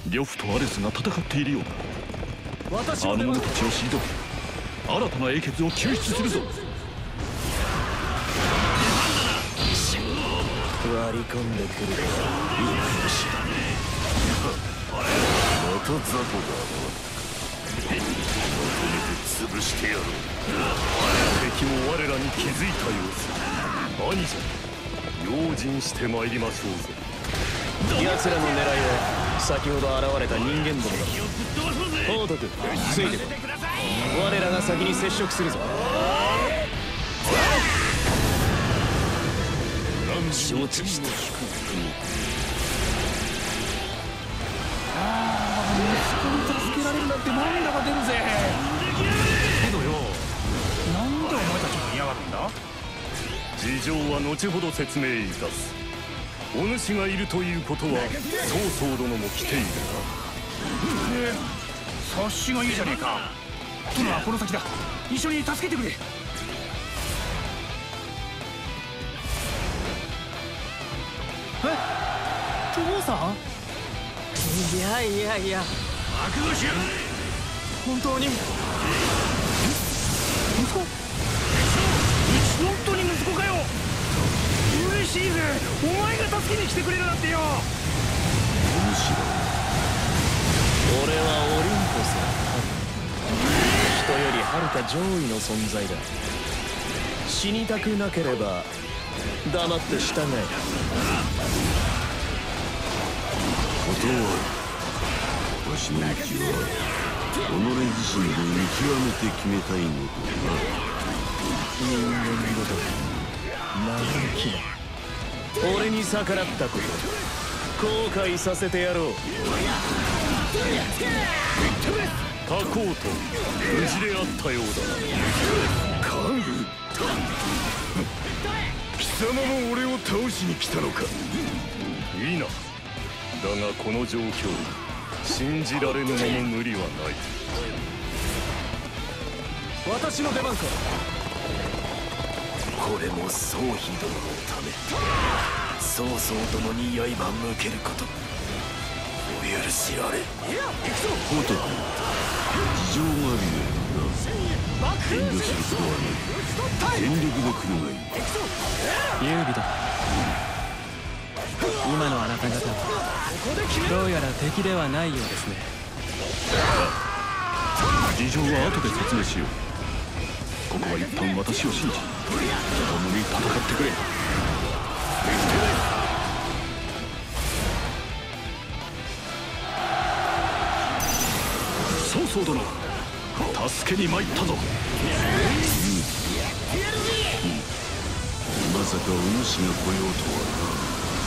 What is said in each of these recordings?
呂布とアレスが戦っているようだ。あの者たちを退け新たな英傑を救出するぞ。 割り込んでくるからいいかもしれねえ。また雑魚がまとめて潰してやろう。敵も我らに気づいた様子。兄者、用心してまいりましょうぞ。奴らの狙いは先ほど現れた人間どもだ。宝徳、ついてこい。我らが先に接触するぞ。承知した。息子に助けられるなんて涙が出るぜ。 けどよ、なんでお前たちが嫌がるんだ？ 事情は後ほど説明いたす。お主がいるということは曹操殿も来ているな。 察しがいいじゃねえか。殿はこの先だ。一緒に助けてくれ。父さん？ いや覚悟しやがれ。 本当に息子？本当に息子かよ。嬉しいぜ。お前が助けに来てくれるなんてよ。 むしろ俺はオリンポスだ。人よりはるか上位の存在だ。死にたくなければ黙って従え。 断る。わしの道は己自身で見極めて決めたいのだな。 人間ごとき長きだ。俺に逆らったこと後悔させてやろう。他校と無事であったようだな。カング、貴様も俺を倒しに来たのか。いいな。だがこの状況、信じられぬもの無理はない。私の出番か。これも宗妃殿のため。曹操殿に刃向けること、お許しあれ。 宝徳、事情があるようだな。遠慮することはない。全力で来るがいい。 優美だ。今のあなた方はどうやら敵ではないようですね。 事情は後で説明しよう。ここは一旦私を信じ共に戦ってくれ。曹操殿、助けに参ったぞ。 まさかお主が来ようとはな。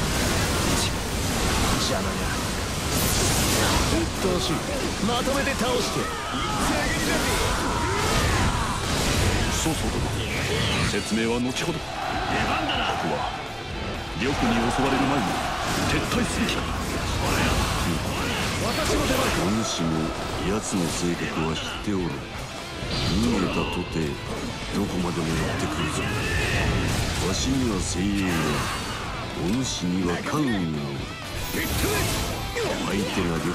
邪魔がうっとうしい。まとめて倒して。 曹操殿、説明は後ほど。ここは呂布に襲われる前に撤退すべきだ。 私の出番。 お主も奴の性格は知っておる。逃げたとてどこまでもやってくるぞ。わしには精鋭が、お主には関羽がおる。相手が呂布軍だろうと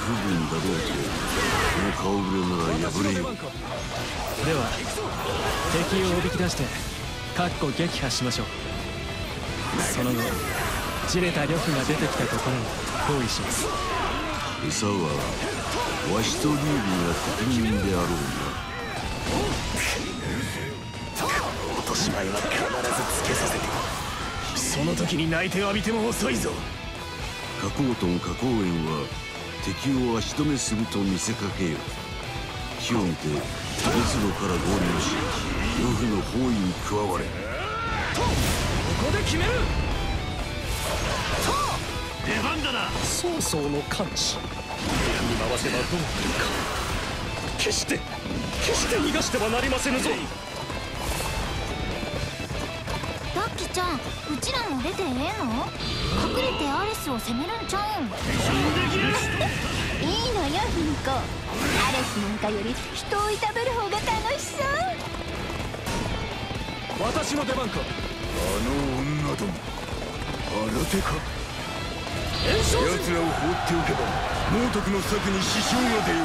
この顔ぶれなら破れよう。 では敵をおびき出してかっこ撃破しましょう。その後じれた呂布が出てきたところを包囲します。 餌はわしと劉備が適任であろうな。 落とし前は必ずつけさせて。その時に泣いて浴びても遅いぞ。 加工トン加工園は敵を足止めすると見せかけよう。機を見て鉄路から合流し呂布の包囲に加われ。 ここで決める。 出番だな。 曹操の感知、見回せばどうなるか。決して逃がしてはなりませぬぞ。 ダッキちゃん、うちらも出てええの？隠れてアレスを攻めるんちゃうん？いいのよ、ヒンコ。アレスなんかより人をいたぶる方が楽しそう。 私の出番か。 あの女ども、新手か。 奴らを放っておけば猛徳の策に支障が出よう。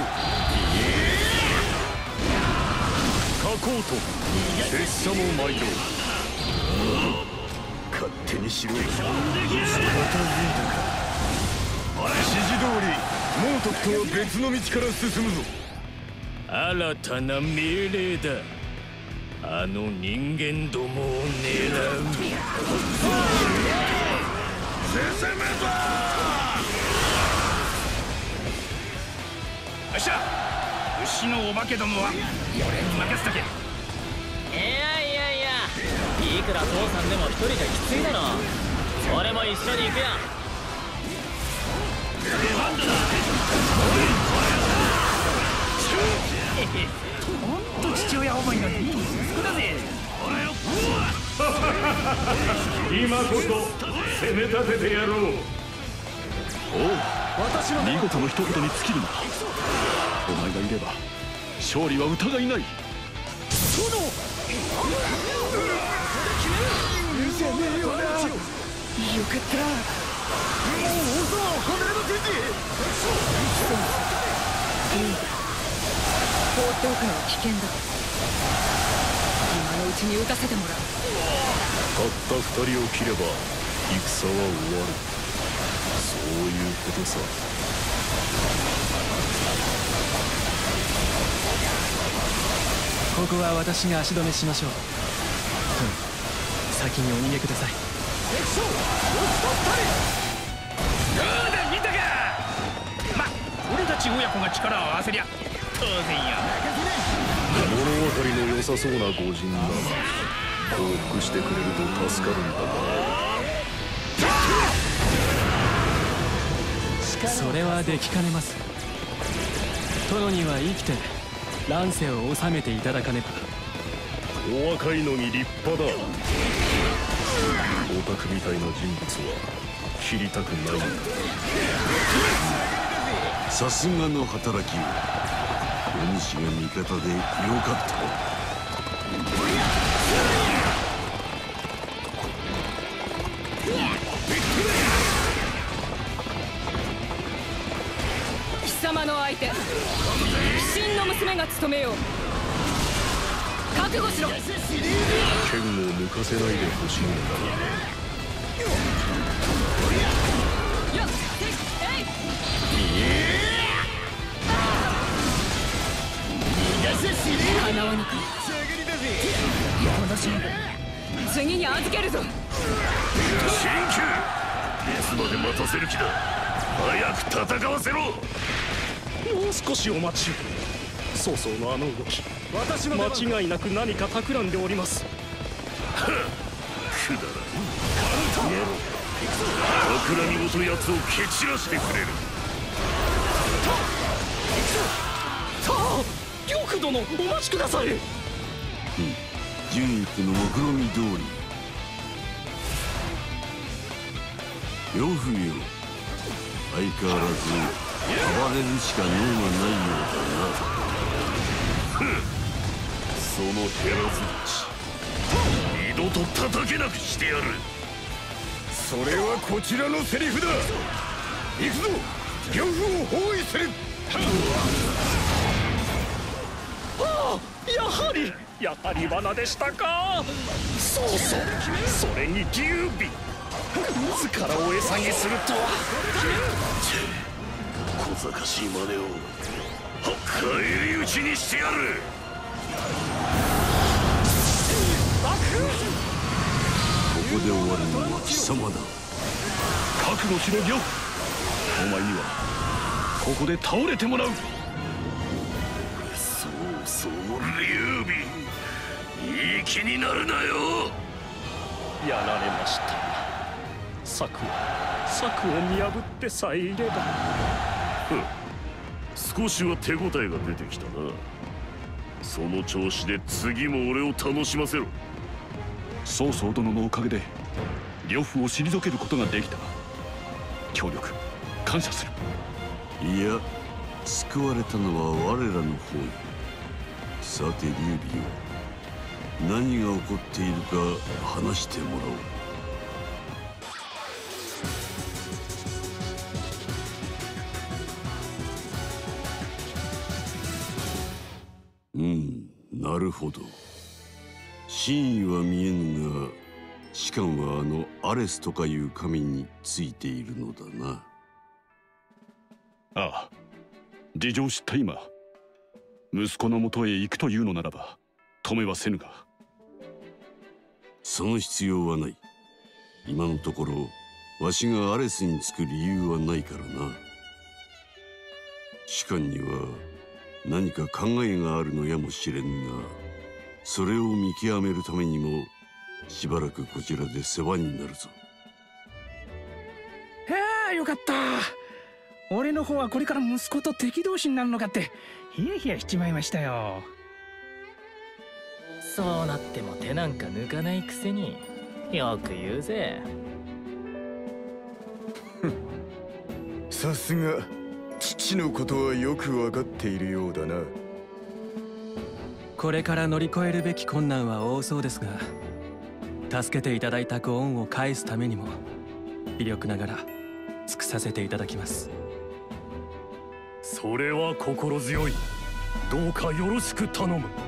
書こうと拙者も参ろう。 勝手にしろ。また言うたか。指示通り猛徳とは別の道から進むぞ。 新たな命令だ。あの人間どもを狙う。進むぞ。 よっしゃ、牛のお化けどもは俺に任せとけ。 いくら父さんでも一人じゃきついだろ。俺も一緒に行くよ。 ほんと父親思いのいい息子だぜ。 今こそ攻め立ててやろう。おう、見事の一言に尽きるな。お前がいれば勝利は疑いない。 じゃねえよな。よかった。もう嘘は離れませんぜ。 放っておくのは危険だ。今のうちに撃たせてもらう。 たった二人を切れば戦は終わる。そういうことさ。 ここは私が足止めしましょう。先にお逃げください。 どうだ見たか。ま、俺たち親子が力を合わせりゃ当然よ。 物分かりの良さそうな御仁だ。降伏してくれると助かるんだが。それはできかねます。殿には生きて乱世を治めていただかねば。 お若いのに立派だ。オタクみたいな人物は切りたくないんだ。 さすがの働きを。お主が味方でよかった。 貴様の相手、鬼神の娘が務めよう。覚悟しろ。 剣を抜かせないでほしいんだな。 叶わぬか。この勝負次に預けるぞ。 新旧いつまで待たせる気だ。早く戦わせろ。 もう少しお待ちを。曹操のあの動き、私の間違いなく何か企んでおります。 くだらん。企みごと奴を蹴散らしてくれる。 玉殿、お待ちください。 純育の目論見通り。呂不韋、相変わらず暴れるしか能がないようだな。 その減らず口、二度と叩けなくしてやる。それはこちらのセリフだ。行くぞ、呂布を包囲する。 やはり罠でしたか。そうそう、それに劉備自らを餌にするとは。 小賢しい真似を返り討ちにしてやる。 ここで終わるのは貴様だ。 覚悟しろ呂布。お前にはここで倒れてもらう。 そう劉備、いい気になるなよ。 やられました。策を見破ってさえいれば。 少しは手応えが出てきたな。その調子で次も俺を楽しませろ。 曹操殿のおかげで呂布を退けることができた。協力感謝する。 いや、救われたのは我らの方よ。さて劉備よ、何が起こっているか話してもらおう。 なるほど。真意は見えぬが士官はあのアレスとかいう神についているのだな。 ああ、事情を知った今息子のもとへ行くというのならば止めはせぬが。 その必要はない。今のところわしがアレスにつく理由はないからな。士官には何か考えがあるのやもしれんが、それを見極めるためにもしばらくこちらで世話になるぞ。 ああ、よかった。俺の方はこれから息子と敵同士になるのかってヒヤヒヤしちまいましたよ。 そうなっても手なんか抜かないくせによく言うぜ。 さすが父のことはよく分かっているようだな。 これから乗り越えるべき困難は多そうですが、助けていただいたご恩を返すためにも微力ながら尽くさせていただきます。 それは心強い。どうかよろしく頼む。